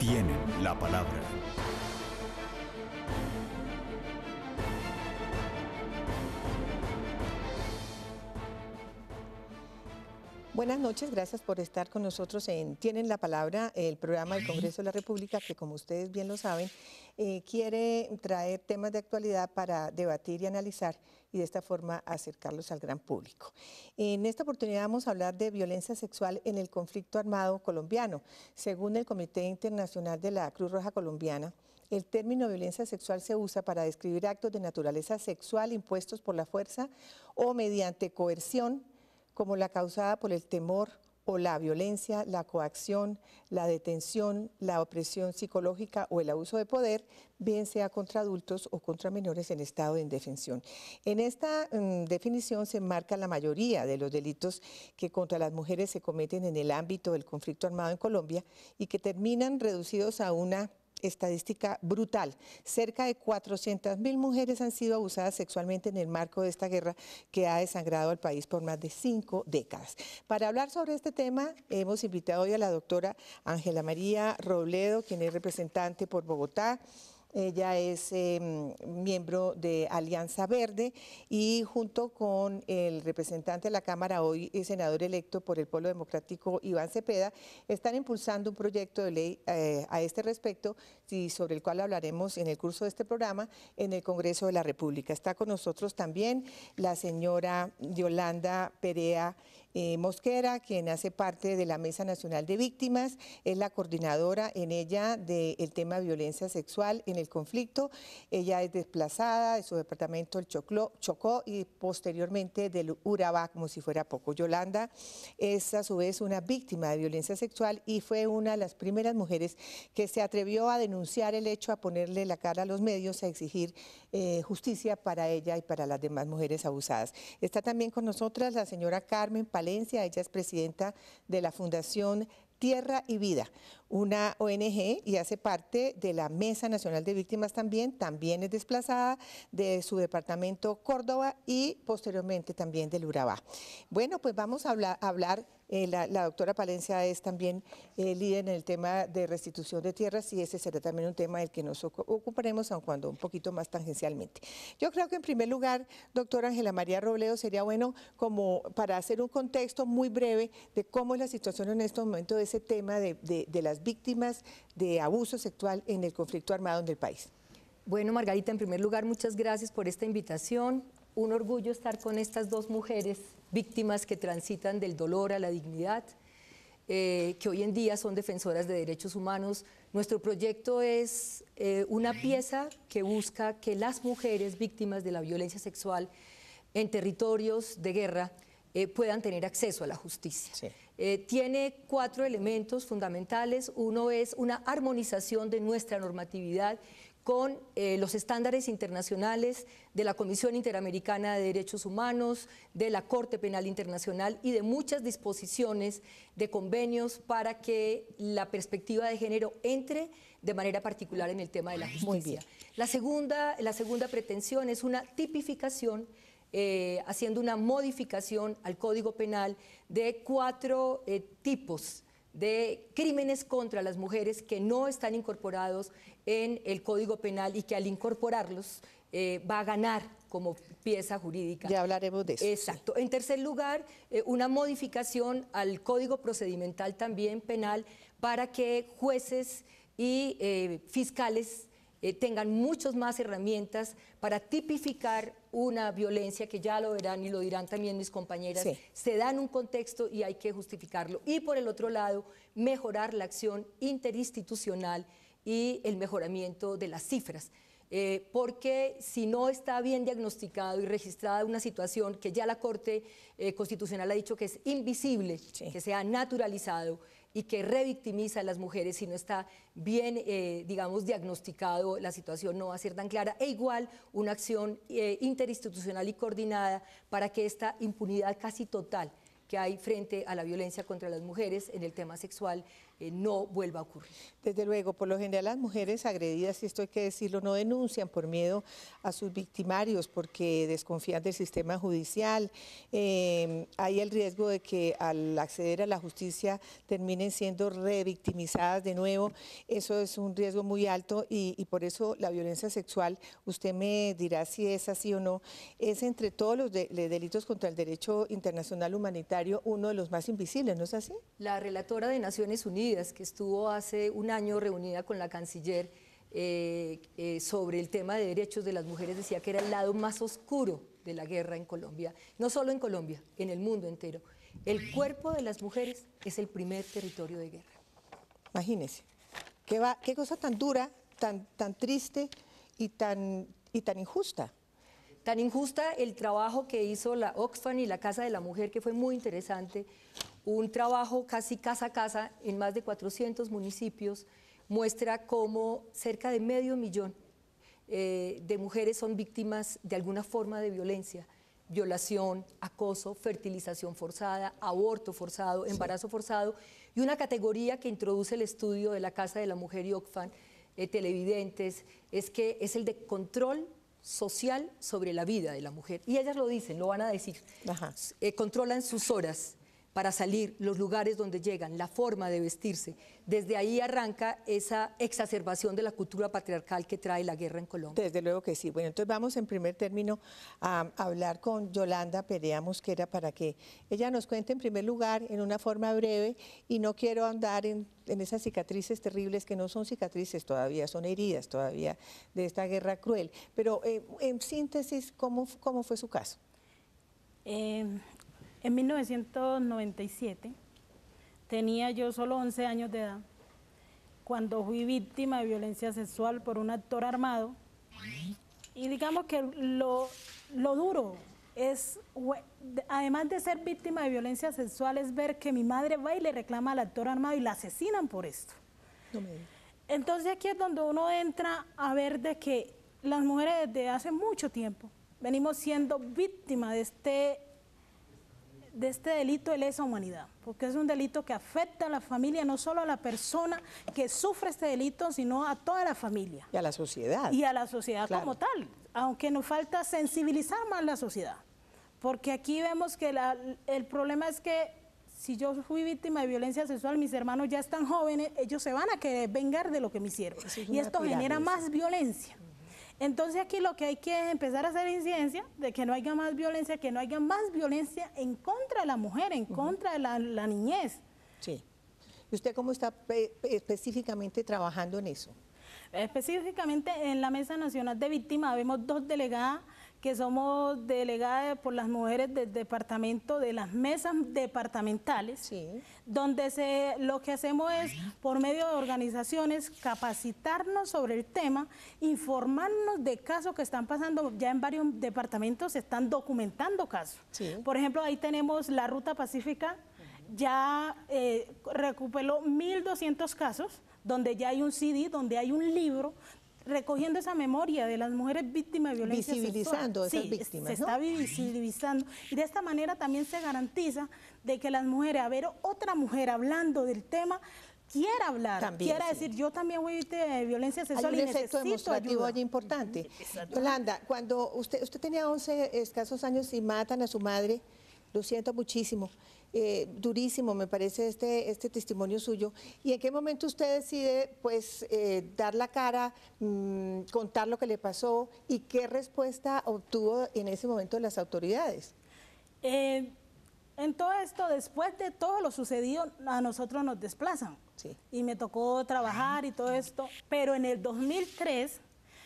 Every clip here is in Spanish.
tienen la palabra. Buenas noches, gracias por estar con nosotros en Tienen la Palabra, el programa del Congreso de la República que, como ustedes bien lo saben, quiere traer temas de actualidad para debatir y analizar y de esta forma acercarlos al gran público. En esta oportunidad vamos a hablar de violencia sexual en el conflicto armado colombiano. Según el Comité Internacional de la Cruz Roja Colombiana, el término violencia sexual se usa para describir actos de naturaleza sexual impuestos por la fuerza o mediante coerción, como la causada por el temor o la violencia, la coacción, la detención, la opresión psicológica o el abuso de poder, bien sea contra adultos o contra menores en estado de indefensión. En esta definición se enmarca la mayoría de los delitos que contra las mujeres se cometen en el ámbito del conflicto armado en Colombia y que terminan reducidos a una estadística brutal. Cerca de 400.000 mujeres han sido abusadas sexualmente en el marco de esta guerra que ha desangrado al país por más de 5 décadas. Para hablar sobre este tema, hemos invitado hoy a la doctora Ángela María Robledo, quien es representante por Bogotá. Ella es miembro de Alianza Verde y junto con el representante de la Cámara, hoy senador electo por el Polo Democrático, Iván Cepeda, están impulsando un proyecto de ley a este respecto y sobre el cual hablaremos en el curso de este programa en el Congreso de la República. Está con nosotros también la señora Yolanda Perea Mosquera, quien hace parte de la Mesa Nacional de Víctimas, es la coordinadora en ella del tema violencia sexual en el conflicto. Ella es desplazada de su departamento del Chocó y posteriormente del Urabá, como si fuera poco. Yolanda es a su vez una víctima de violencia sexual y fue una de las primeras mujeres que se atrevió a denunciar el hecho, a ponerle la cara a los medios, a exigir justicia para ella y para las demás mujeres abusadas. Está también con nosotras la señora Carmen Palencia, ella es presidenta de la Fundación Tierra y Vida, una ONG, y hace parte de la Mesa Nacional de Víctimas también es desplazada de su departamento Córdoba y posteriormente también del Urabá. Bueno, pues vamos a hablar la doctora Palencia es también líder en el tema de restitución de tierras y ese será también un tema del que nos ocuparemos, aun cuando un poquito más tangencialmente. Yo creo que en primer lugar, doctora Ángela María Robledo, sería bueno como para hacer un contexto muy breve de cómo es la situación en este momento de ese tema de las víctimas de abuso sexual en el conflicto armado en el país. Bueno, Margarita, en primer lugar, muchas gracias por esta invitación. Un orgullo estar con estas dos mujeres víctimas que transitan del dolor a la dignidad, que hoy en día son defensoras de derechos humanos. Nuestro proyecto es una pieza que busca que las mujeres víctimas de la violencia sexual en territorios de guerra puedan tener acceso a la justicia. Sí. Tiene 4 elementos fundamentales. Uno es una armonización de nuestra normatividad con los estándares internacionales de la Comisión Interamericana de Derechos Humanos, de la Corte Penal Internacional y de muchas disposiciones de convenios para que la perspectiva de género entre de manera particular en el tema de la justicia. Muy bien. La segunda pretensión es una tipificación, haciendo una modificación al Código Penal de 4 tipos de crímenes contra las mujeres que no están incorporados en el Código Penal y que al incorporarlos va a ganar como pieza jurídica. Ya hablaremos de eso. Exacto. En tercer lugar, una modificación al Código Procedimental también penal para que jueces y fiscales tengan muchas más herramientas para tipificar una violencia que ya lo verán y lo dirán también mis compañeras, sí, se da en un contexto y hay que justificarlo. Y por el otro lado, mejorar la acción interinstitucional y el mejoramiento de las cifras. Porque si no está bien diagnosticado y registrada una situación que ya la Corte Constitucional ha dicho que es invisible, sí, que se ha naturalizado y que revictimiza a las mujeres, si no está bien, digamos, diagnosticado, la situación no va a ser tan clara. E igual una acción interinstitucional y coordinada para que esta impunidad casi total que hay frente a la violencia contra las mujeres en el tema sexual no vuelva a ocurrir. Desde luego, por lo general las mujeres agredidas, y esto hay que decirlo, no denuncian por miedo a sus victimarios, porque desconfían del sistema judicial. Hay el riesgo de que al acceder a la justicia terminen siendo revictimizadas de nuevo. Eso es un riesgo muy alto y por eso la violencia sexual, usted me dirá si es así o no, es entre todos los delitos contra el derecho internacional humanitario uno de los más invisibles, ¿no es así? La relatora de Naciones Unidas, que estuvo hace un año reunida con la canciller sobre el tema de derechos de las mujeres, decía que era el lado más oscuro de la guerra en Colombia, no solo en Colombia, en el mundo entero. El cuerpo de las mujeres es el primer territorio de guerra. Imagínese, qué cosa tan dura, tan triste y tan injusta. Tan injusta el trabajo que hizo la Oxfam y la Casa de la Mujer, que fue muy interesante, un trabajo casi casa a casa en más de 400 municipios, muestra cómo cerca de 500.000 de mujeres son víctimas de alguna forma de violencia, violación, acoso, fertilización forzada, aborto forzado, embarazo forzado, y una categoría que introduce el estudio de la Casa de la Mujer y Oxfam, televidentes, es que es el de control social sobre la vida de la mujer. Y ellas lo dicen, lo van a decir. Controlan sus horas para salir, los lugares donde llegan, la forma de vestirse. Desde ahí arranca esa exacerbación de la cultura patriarcal que trae la guerra en Colombia. Desde luego que sí. Bueno, entonces vamos en primer término a hablar con Yolanda Perea Mosquera para que ella nos cuente en primer lugar en una forma breve, y no quiero andar en esas cicatrices terribles que no son cicatrices todavía, son heridas todavía de esta guerra cruel. Pero en síntesis, ¿cómo fue su caso? En 1997 tenía yo solo 11 años de edad cuando fui víctima de violencia sexual por un actor armado, y digamos que lo duro es, además de ser víctima de violencia sexual, es ver que mi madre va y le reclama al actor armado y la asesinan por esto. Entonces aquí es donde uno entra a ver de que las mujeres desde hace mucho tiempo venimos siendo víctimas de este delito de lesa humanidad, porque es un delito que afecta a la familia, no solo a la persona que sufre este delito, sino a toda la familia. Y a la sociedad. Y a la sociedad, claro, como tal, aunque nos falta sensibilizar más la sociedad, porque aquí vemos que el problema es que si yo fui víctima de violencia sexual, mis hermanos ya están jóvenes, ellos se van a querer vengar de lo que me hicieron, y esto genera más violencia. Entonces aquí lo que hay que es empezar a hacer incidencia de que no haya más violencia, que no haya más violencia en contra de la mujer, en contra de la niñez. Sí. ¿Y usted cómo está específicamente trabajando en eso? Específicamente en la Mesa Nacional de Víctimas vemos 2 delegadas, que somos delegadas por las mujeres del departamento, de las mesas departamentales, sí, donde lo que hacemos es, por medio de organizaciones, capacitarnos sobre el tema, informarnos de casos que están pasando. Ya en varios departamentos se están documentando casos. Sí. Por ejemplo, ahí tenemos la Ruta Pacífica, ya recuperó 1.200 casos, donde ya hay un CD, donde hay un libro, recogiendo esa memoria de las mujeres víctimas de violencia sexual. Visibilizando esas víctimas, se está visibilizando, y de esta manera también se garantiza de que las mujeres, a ver otra mujer hablando del tema, quiera hablar, también, quiera decir, yo también fui víctima de violencia sexual y necesito ayuda. Hay un efecto demostrativo allí importante. Yolanda, cuando usted tenía 11 escasos años y matan a su madre, lo siento muchísimo. Durísimo me parece este testimonio suyo. ¿Y en qué momento usted decide pues dar la cara, contar lo que le pasó, y qué respuesta obtuvo en ese momento de las autoridades? En todo esto, después de todo lo sucedido, a nosotros nos desplazan. Sí. Y me tocó trabajar y todo esto, pero en el 2003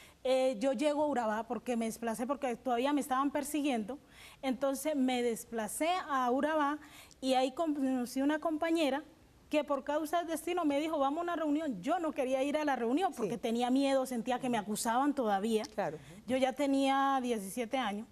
yo llego a Urabá porque me desplacé, porque todavía me estaban persiguiendo. Entonces me desplacé a Urabá y ahí conocí una compañera que por causa del destino me dijo, vamos a una reunión. Yo no quería ir a la reunión porque tenía miedo, sentía que me acusaban todavía. Claro. Yo ya tenía 17 años.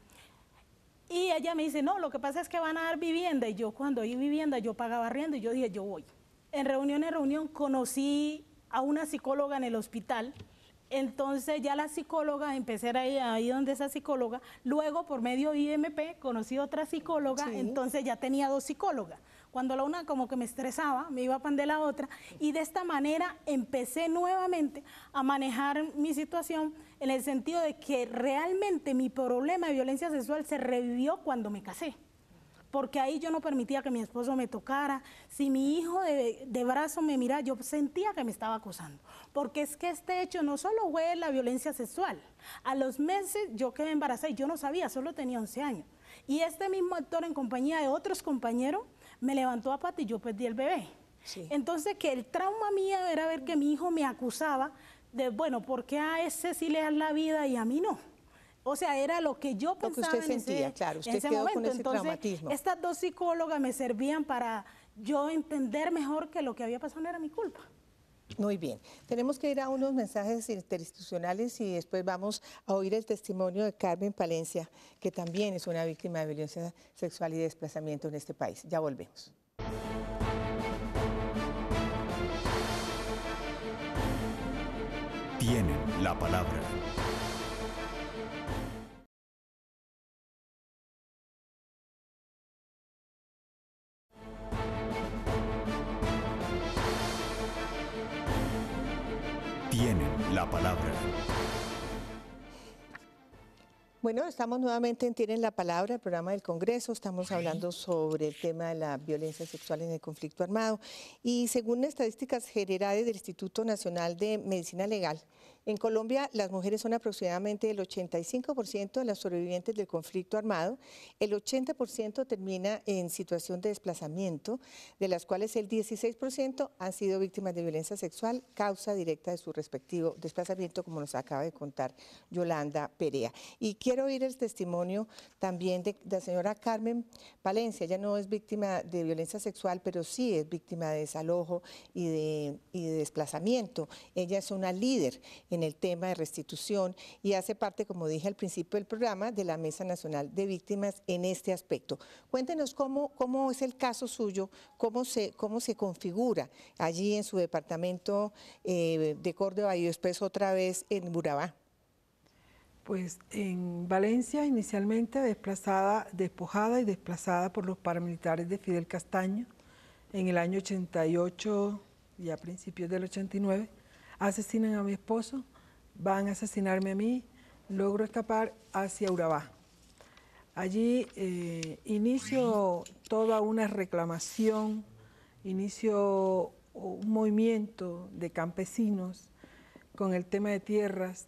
Y ella me dice, no, lo que pasa es que van a dar vivienda. Y yo, cuando hay vivienda, yo pagaba arriendo, y yo dije, yo voy. En reunión conocí a una psicóloga en el hospital Entonces ya la psicóloga, empecé a ir ahí donde esa psicóloga, luego por medio de IMP conocí otra psicóloga, entonces ya tenía 2 psicólogas. Cuando la una como que me estresaba, me iba a pan de la otra, y de esta manera empecé nuevamente a manejar mi situación en el sentido de que realmente mi problema de violencia sexual se revivió cuando me casé. Porque ahí yo no permitía que mi esposo me tocara. Si mi hijo de brazo me miraba, yo sentía que me estaba acosando. Porque es que este hecho no solo fue la violencia sexual. A los meses yo quedé embarazada y yo no sabía, solo tenía 11 años. Y este mismo actor, en compañía de otros compañeros, me levantó a pata y yo perdí el bebé. Sí. Entonces, que el trauma mío era ver que mi hijo me acusaba de, bueno, ¿por qué a ese sí le dan la vida y a mí no? O sea, era lo que yo pensaba que usted sentía, claro, usted quedó momento. Con ese entonces, traumatismo. Estas 2 psicólogas me servían para yo entender mejor que lo que había pasado no era mi culpa. Muy bien, tenemos que ir a unos mensajes interinstitucionales y después vamos a oír el testimonio de Carmen Palencia, que también es una víctima de violencia sexual y desplazamiento en este país. Ya volvemos. Tienen la palabra. Tienen la palabra. Bueno, estamos nuevamente en Tienen la Palabra, el programa del Congreso. Estamos hablando sobre el tema de la violencia sexual en el conflicto armado. Y según estadísticas generales del Instituto Nacional de Medicina Legal, en Colombia las mujeres son aproximadamente el 85% de las sobrevivientes del conflicto armado. El 80% termina en situación de desplazamiento, de las cuales el 16% han sido víctimas de violencia sexual, causa directa de su respectivo desplazamiento, como nos acaba de contar Yolanda Perea. Y quiero oír el testimonio también de la señora Carmen Palencia. Ella no es víctima de violencia sexual, pero sí es víctima de desalojo y de desplazamiento. Ella es una líder en el tema de restitución y hace parte, como dije al principio del programa, de la Mesa Nacional de Víctimas en este aspecto. Cuéntenos cómo es el caso suyo, cómo se configura allí en su departamento de Córdoba y después otra vez en Urabá. Pues en Valencia, inicialmente despojada y desplazada por los paramilitares de Fidel Castaño en el año 88 y a principios del 89, asesinan a mi esposo, van a asesinarme a mí, logro escapar hacia Urabá. Allí inicio toda una reclamación, inicio un movimiento de campesinos con el tema de tierras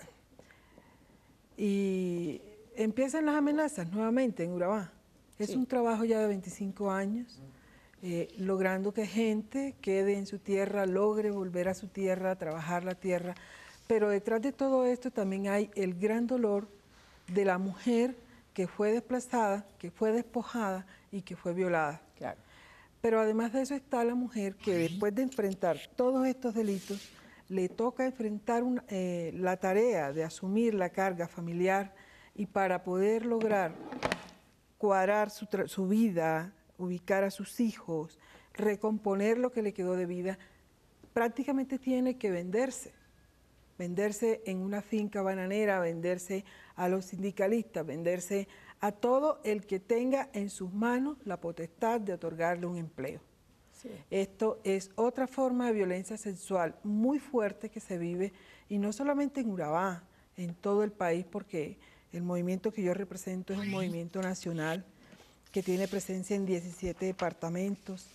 y empiezan las amenazas nuevamente en Urabá. Es un trabajo ya de 25 años. Logrando que gente quede en su tierra, logre volver a su tierra, trabajar la tierra. Pero detrás de todo esto también hay el gran dolor de la mujer que fue desplazada, que fue despojada y que fue violada. Claro. Pero además de eso está la mujer que después de enfrentar todos estos delitos, le toca enfrentar la tarea de asumir la carga familiar y para poder lograr cuadrar su vida, ubicar a sus hijos, recomponer lo que le quedó de vida, prácticamente tiene que venderse en una finca bananera, venderse a los sindicalistas, venderse a todo el que tenga en sus manos la potestad de otorgarle un empleo. Sí. Esto es otra forma de violencia sexual muy fuerte que se vive, y no solamente en Urabá, en todo el país, porque el movimiento que yo represento es un movimiento nacional que tiene presencia en 17 departamentos.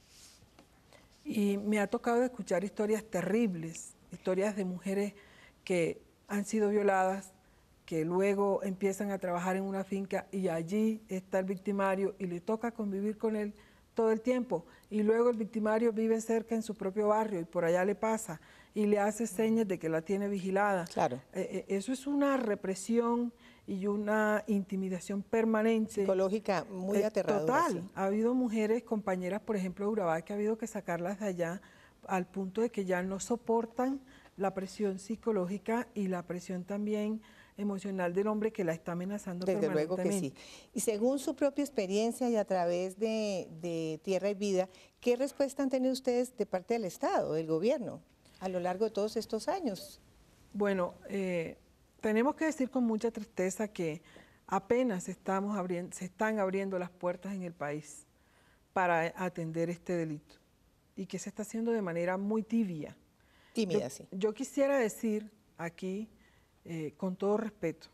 Y me ha tocado escuchar historias terribles, historias de mujeres que han sido violadas, que luego empiezan a trabajar en una finca y allí está el victimario y le toca convivir con él todo el tiempo. Y luego el victimario vive cerca en su propio barrio y por allá le pasa y le hace señas de que la tiene vigilada. Claro. Eso es una represión y una intimidación permanente. Psicológica muy aterradora. Total. Sí. Ha habido mujeres, compañeras, por ejemplo, de Urabá, que ha habido que sacarlas de allá al punto de que ya no soportan la presión psicológica y la presión también emocional del hombre que la está amenazando permanentemente. Desde luego que sí. Y según su propia experiencia y a través de Tierra y Vida, ¿qué respuesta han tenido ustedes de parte del Estado, del gobierno, a lo largo de todos estos años? Bueno, tenemos que decir con mucha tristeza que apenas se están abriendo las puertas en el país para atender este delito y que se está haciendo de manera muy tibia. Tímida, sí. Yo quisiera decir aquí, con todo respeto,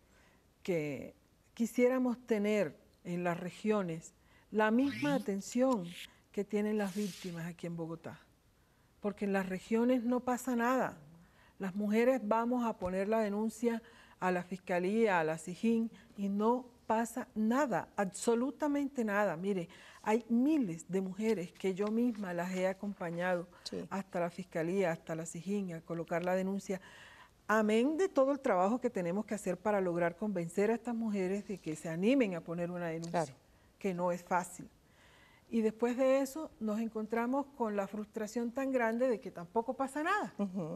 que quisiéramos tener en las regiones la misma atención que tienen las víctimas aquí en Bogotá, porque en las regiones no pasa nada. Las mujeres vamos a poner la denuncia a la Fiscalía, a la SIJIN, y no pasa nada, absolutamente nada. Mire, hay miles de mujeres que yo misma las he acompañado hasta la Fiscalía, hasta la SIJIN, a colocar la denuncia. Amén de todo el trabajo que tenemos que hacer para lograr convencer a estas mujeres de que se animen a poner una denuncia, que no es fácil. Y después de eso nos encontramos con la frustración tan grande de que tampoco pasa nada.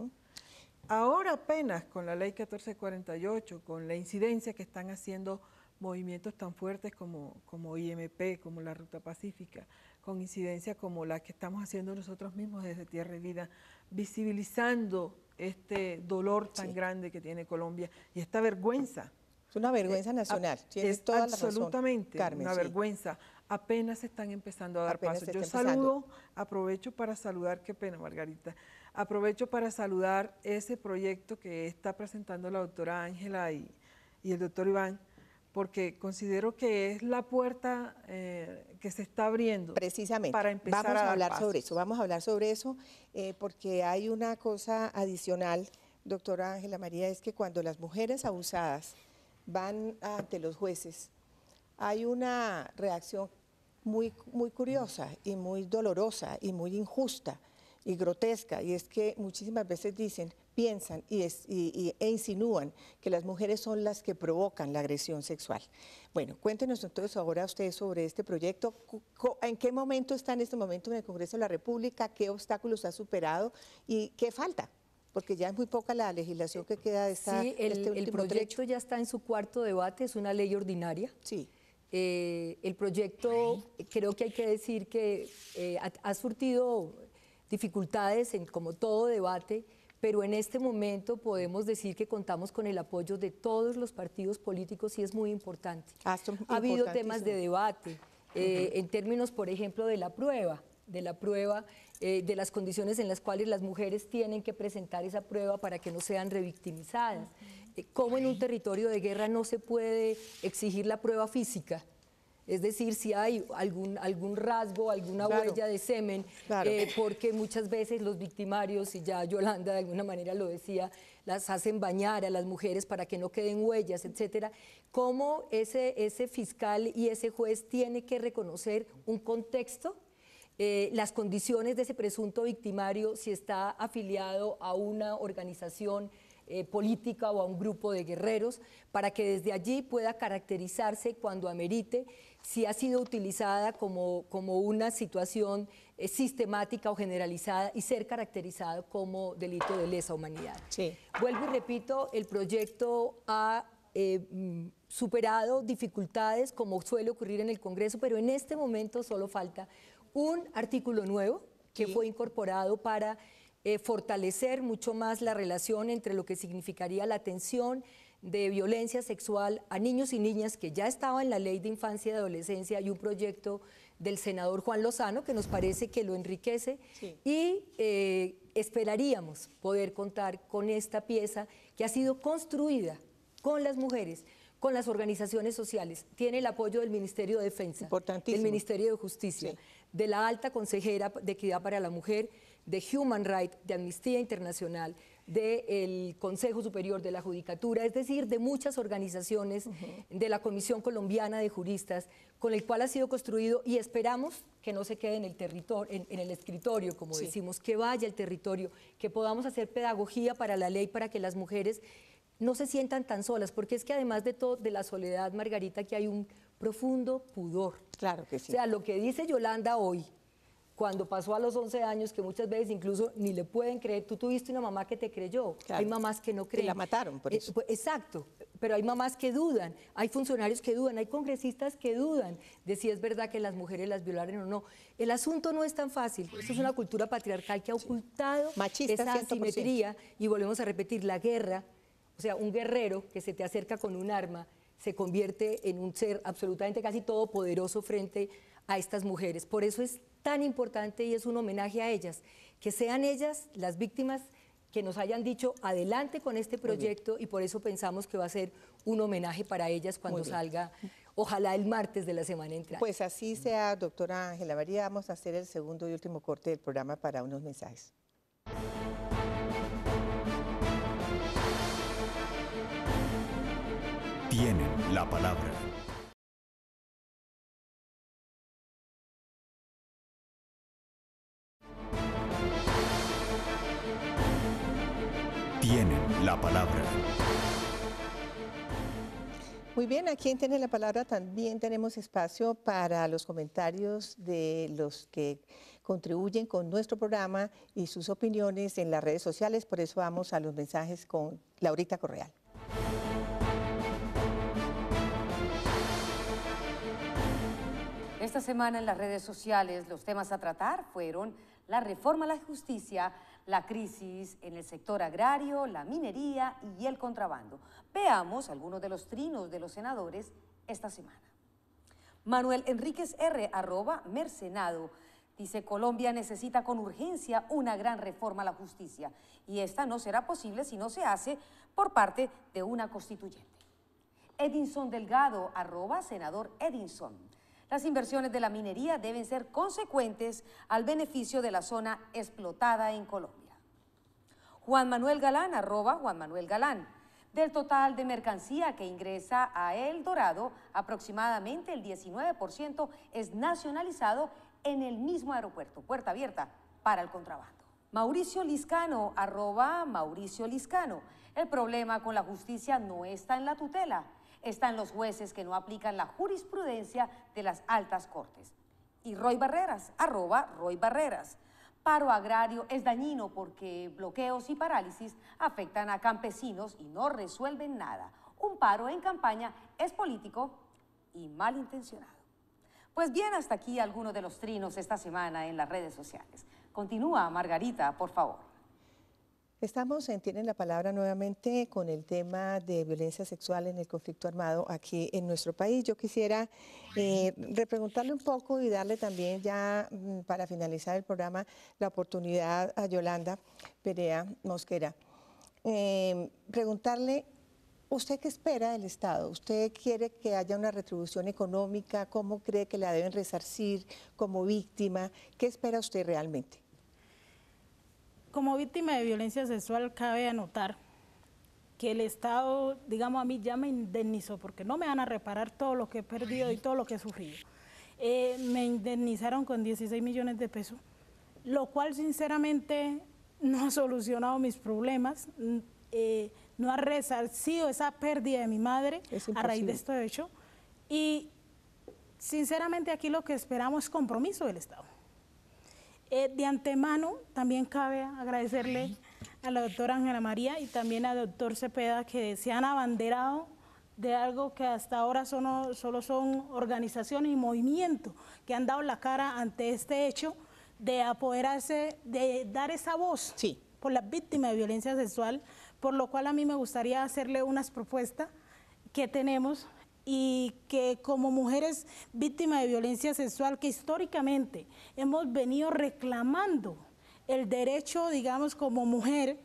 Ahora apenas con la ley 1448, con la incidencia que están haciendo movimientos tan fuertes como IMP, como la Ruta Pacífica, con incidencia como la que estamos haciendo nosotros mismos desde Tierra y Vida, visibilizando este dolor tan grande que tiene Colombia y esta vergüenza. Es una vergüenza nacional. Es toda absolutamente la razón, Carmen, una vergüenza. Apenas se están empezando a dar pasos. Yo saludo, aprovecho para saludar, qué pena Margarita, aprovecho para saludar ese proyecto que está presentando la doctora Ángela y el doctor Iván, porque considero que es la puerta que se está abriendo. Precisamente. Para empezar vamos a hablar dar sobre eso. Vamos a hablar sobre eso porque hay una cosa adicional, doctora Ángela María, es que cuando las mujeres abusadas van ante los jueces, hay una reacción muy curiosa y muy dolorosa y muy injusta y grotesca, y es que muchísimas veces piensan e insinúan que las mujeres son las que provocan la agresión sexual. Bueno, cuéntenos entonces ahora usted sobre este proyecto, en qué momento está en este momento en el Congreso de la República, qué obstáculos ha superado y qué falta. Porque ya es muy poca la legislación que queda de el proyecto ya está en su cuarto debate, es una ley ordinaria. Sí. El proyecto, creo que hay que decir que ha surtido dificultades como todo debate, pero en este momento podemos decir que contamos con el apoyo de todos los partidos políticos y es muy importante. Ha habido temas de debate, en términos, por ejemplo, de la prueba, de las condiciones en las cuales las mujeres tienen que presentar esa prueba para que no sean revictimizadas. Cómo en un territorio de guerra no se puede exigir la prueba física. Es decir, si hay algún rasgo, alguna huella de semen, porque muchas veces los victimarios, y ya Yolanda de alguna manera lo decía, las hacen bañar a las mujeres para que no queden huellas, etcétera. Cómo ese fiscal y ese juez tiene que reconocer un contexto, las condiciones de ese presunto victimario, si está afiliado a una organización política o a un grupo de guerreros, para que desde allí pueda caracterizarse cuando amerite si ha sido utilizada como una situación sistemática o generalizada y ser caracterizado como delito de lesa humanidad. Sí. Vuelvo y repito, el proyecto ha superado dificultades como suele ocurrir en el Congreso, pero en este momento solo falta un artículo nuevo que fue incorporado para fortalecer mucho más la relación entre lo que significaría la atención de violencia sexual a niños y niñas, que ya estaba en la Ley de Infancia y Adolescencia, y un proyecto del senador Juan Lozano que nos parece que lo enriquece, y esperaríamos poder contar con esta pieza que ha sido construida con las mujeres, con las organizaciones sociales, tiene el apoyo del Ministerio de Defensa, del Ministerio de Justicia, de la alta consejera de Equidad para la Mujer, de Human Rights, de Amnistía Internacional, del Consejo Superior de la Judicatura, es decir, de muchas organizaciones, de la Comisión Colombiana de Juristas, con el cual ha sido construido, y esperamos que no se quede en el territorio, en el escritorio, como decimos, que vaya al territorio, que podamos hacer pedagogía para la ley, para que las mujeres no se sientan tan solas, porque es que además de todo, de la soledad, Margarita, que hay un profundo pudor. Claro que sí. O sea, lo que dice Yolanda hoy, cuando pasó a los 11 años, que muchas veces incluso ni le pueden creer, tú tuviste una mamá que te creyó, claro, hay mamás que no creen. Y la mataron por eso. Pues, exacto, pero hay mamás que dudan, hay funcionarios que dudan, hay congresistas que dudan de si es verdad que las mujeres las violaron o no. El asunto no es tan fácil, esto es una cultura patriarcal que ha ocultado machista, esa 100%. asimetría, y volvemos a repetir, la guerra, o sea, un guerrero que se te acerca con un arma se convierte en un ser absolutamente casi todopoderoso frente a estas mujeres. Por eso es tan importante y es un homenaje a ellas, que sean ellas las víctimas que nos hayan dicho adelante con este proyecto, y por eso pensamos que va a ser un homenaje para ellas cuando salga, ojalá el martes de la semana entrante. Pues así sea, doctora Ángela María. Vamos a hacer el segundo y último corte del programa para unos mensajes. Tienen la palabra. Tienen la palabra. Muy bien, aquí en Tiene la Palabra también tenemos espacio para los comentarios de los que contribuyen con nuestro programa y sus opiniones en las redes sociales. Por eso vamos a los mensajes con Laurita Correal. Esta semana en las redes sociales los temas a tratar fueron la reforma a la justicia, la crisis en el sector agrario, la minería y el contrabando. Veamos algunos de los trinos de los senadores esta semana. Manuel Enríquez R., @mercenado, dice: Colombia necesita con urgencia una gran reforma a la justicia y esta no será posible si no se hace por parte de una constituyente. Edinson Delgado, @senador Edinson. Las inversiones de la minería deben ser consecuentes al beneficio de la zona explotada en Colombia. Juan Manuel Galán, @Juan Manuel Galán. Del total de mercancía que ingresa a El Dorado, aproximadamente el 19% es nacionalizado en el mismo aeropuerto, puerta abierta para el contrabando. Mauricio Liscano, @Mauricio Liscano. El problema con la justicia no está en la tutela, está en los jueces que no aplican la jurisprudencia de las altas cortes. Y Roy Barreras, @Roy Barreras. Paro agrario es dañino porque bloqueos y parálisis afectan a campesinos y no resuelven nada. Un paro en campaña es político y malintencionado. Pues bien, hasta aquí algunos de los trinos esta semana en las redes sociales. Continúa, Margarita, por favor. Estamos en Tienen la Palabra nuevamente con el tema de violencia sexual en el conflicto armado aquí en nuestro país. Yo quisiera repreguntarle un poco y darle también ya para finalizar el programa la oportunidad a Yolanda Perea Mosquera. Preguntarle, ¿usted qué espera del Estado? ¿Usted quiere que haya una retribución económica? ¿Cómo cree que la deben resarcir como víctima? ¿Qué espera usted realmente? Como víctima de violencia sexual, cabe anotar que el Estado, digamos, a mí ya me indemnizó, porque no me van a reparar todo lo que he perdido y todo lo que he sufrido. Me indemnizaron con 16 millones de pesos, lo cual sinceramente no ha solucionado mis problemas, no ha resarcido esa pérdida de mi madre a raíz de este hecho. Y sinceramente aquí lo que esperamos es compromiso del Estado. De antemano también cabe agradecerle a la doctora Ángela María y también al doctor Cepeda, que se han abanderado de algo que hasta ahora solo son organizaciones y movimientos que han dado la cara ante este hecho de apoderarse, de dar esa voz por las víctimas de violencia sexual, por lo cual a mí me gustaría hacerle unas propuestas que tenemos y que como mujeres víctimas de violencia sexual, que históricamente hemos venido reclamando el derecho, digamos, como mujer,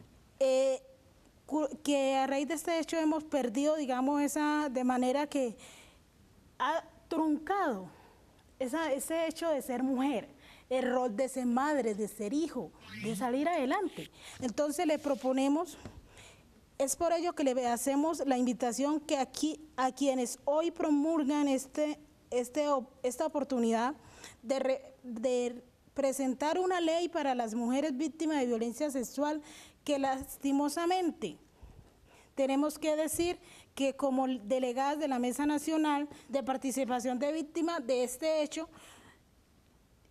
que a raíz de este hecho hemos perdido, digamos, de manera que ha truncado ese hecho de ser mujer, el rol de ser madre, de ser hijo, de salir adelante. Entonces le proponemos... Es por ello que le hacemos la invitación que aquí a quienes hoy promulgan esta oportunidad de presentar una ley para las mujeres víctimas de violencia sexual, que lastimosamente tenemos que decir que como delegadas de la Mesa Nacional de Participación de Víctimas de este hecho,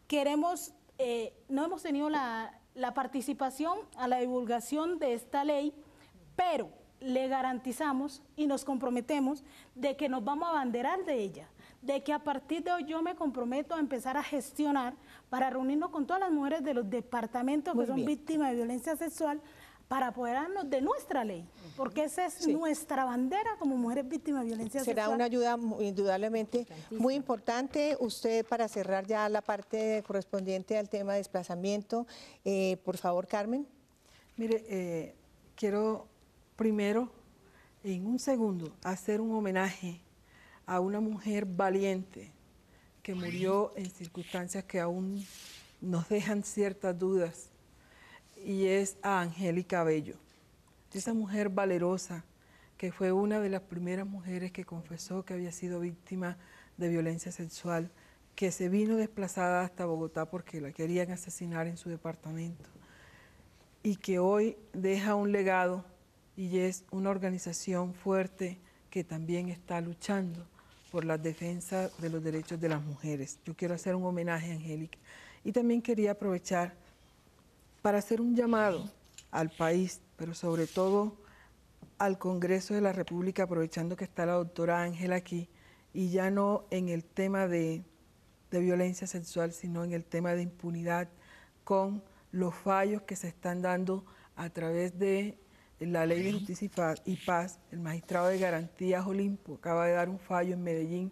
no hemos tenido la participación a la divulgación de esta ley, pero le garantizamos y nos comprometemos de que nos vamos a abanderar de ella, de que a partir de hoy yo me comprometo a empezar a gestionar para reunirnos con todas las mujeres de los departamentos que son víctimas de violencia sexual para apoderarnos de nuestra ley, porque esa es nuestra bandera como mujeres víctimas de violencia sexual. Será una ayuda indudablemente muy importante. Usted, para cerrar ya la parte correspondiente al tema de desplazamiento, por favor, Carmen. Mire, quiero primero, en un segundo, hacer un homenaje a una mujer valiente que murió en circunstancias que aún nos dejan ciertas dudas, y es a Angélica Bello, esa mujer valerosa que fue una de las primeras mujeres que confesó que había sido víctima de violencia sexual, que se vino desplazada hasta Bogotá porque la querían asesinar en su departamento, y que hoy deja un legado y es una organización fuerte que también está luchando por la defensa de los derechos de las mujeres. Yo quiero hacer un homenaje a Angélica, y también quería aprovechar para hacer un llamado al país, pero sobre todo al Congreso de la República, aprovechando que está la doctora Ángela aquí, y ya no en el tema de violencia sexual, sino en el tema de impunidad, con los fallos que se están dando a través de la Ley de Justicia y Paz. El magistrado de Garantías Olimpo acaba de dar un fallo en Medellín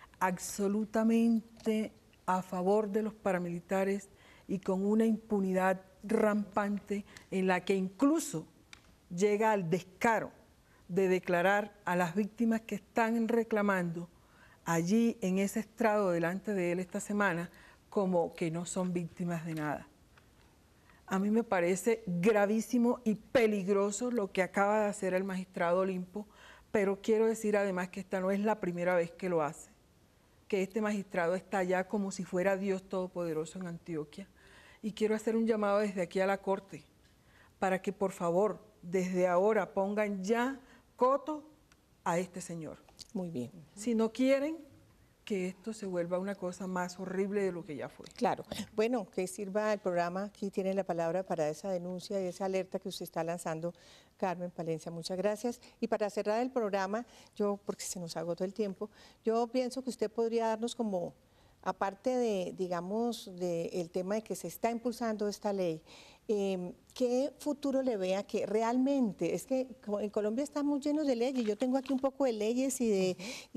absolutamente a favor de los paramilitares y con una impunidad rampante, en la que incluso llega al descaro de declarar a las víctimas que están reclamando allí en ese estrado delante de él esta semana como que no son víctimas de nada. A mí me parece gravísimo y peligroso lo que acaba de hacer el magistrado Olimpo, pero quiero decir además que esta no es la primera vez que lo hace, que este magistrado está allá como si fuera Dios Todopoderoso en Antioquia. Y quiero hacer un llamado desde aquí a la Corte para que por favor desde ahora pongan ya coto a este señor. Muy bien. Si no quieren que esto se vuelva una cosa más horrible de lo que ya fue. Claro. Bueno, que sirva el programa. Aquí tiene la palabra para esa denuncia y esa alerta que usted está lanzando, Carmen Palencia. Muchas gracias. Y para cerrar el programa, porque se nos agotó el tiempo, yo pienso que usted podría darnos como, aparte de, digamos, del tema de que se está impulsando esta ley, ¿qué futuro le vea que realmente, es que en Colombia estamos llenos de leyes, yo tengo aquí un poco de leyes y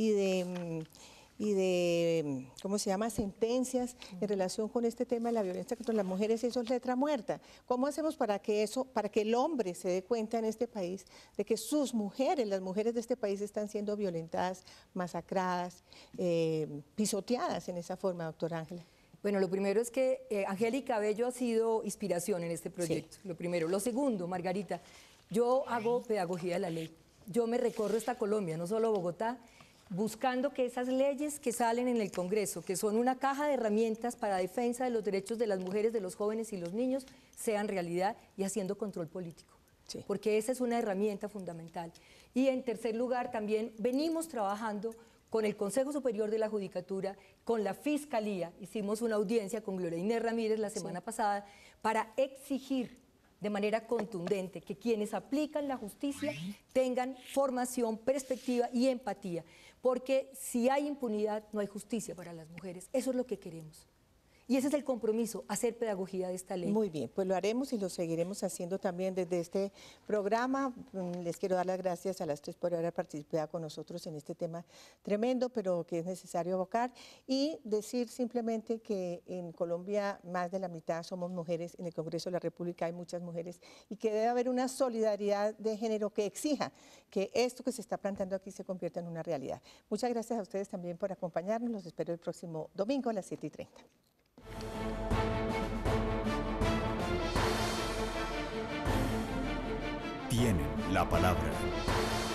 de ¿cómo se llama?, sentencias en relación con este tema de la violencia contra las mujeres, eso es letra muerta. ¿Cómo hacemos para que el hombre se dé cuenta en este país de que sus mujeres, las mujeres de este país están siendo violentadas, masacradas, pisoteadas en esa forma, doctora Ángela? Bueno, lo primero es que Angélica Bello ha sido inspiración en este proyecto, lo primero. Lo segundo, Margarita, yo hago pedagogía de la ley. Yo me recorro esta Colombia, no solo Bogotá, buscando que esas leyes que salen en el Congreso, que son una caja de herramientas para defensa de los derechos de las mujeres, de los jóvenes y los niños, sean realidad, y haciendo control político. Sí. Porque esa es una herramienta fundamental. Y en tercer lugar, también venimos trabajando con el Consejo Superior de la Judicatura, con la Fiscalía. Hicimos una audiencia con Gloria Inés Ramírez la semana pasada para exigir de manera contundente que quienes aplican la justicia tengan formación, perspectiva y empatía, porque si hay impunidad no hay justicia para las mujeres. Eso es lo que queremos. Y ese es el compromiso, hacer pedagogía de esta ley. Muy bien, pues lo haremos y lo seguiremos haciendo también desde este programa. Les quiero dar las gracias a las tres por haber participado con nosotros en este tema tremendo, pero que es necesario abocar, y decir simplemente que en Colombia más de la mitad somos mujeres, en el Congreso de la República hay muchas mujeres, y que debe haber una solidaridad de género que exija que esto que se está planteando aquí se convierta en una realidad. Muchas gracias a ustedes también por acompañarnos. Los espero el próximo domingo a las 7:30. Tienen la palabra.